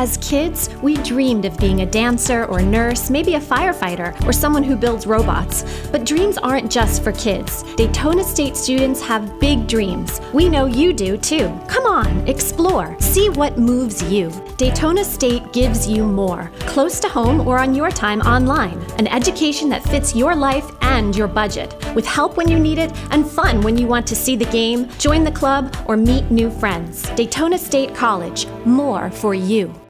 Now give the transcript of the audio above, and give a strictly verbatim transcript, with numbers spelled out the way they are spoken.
As kids, we dreamed of being a dancer or nurse, maybe a firefighter, or someone who builds robots. But dreams aren't just for kids. Daytona State students have big dreams. We know you do too. Come on, explore. See what moves you. Daytona State gives you more, close to home or on your time online. An education that fits your life and your budget, with help when you need it and fun when you want to see the game, join the club, or meet new friends. Daytona State College, more for you.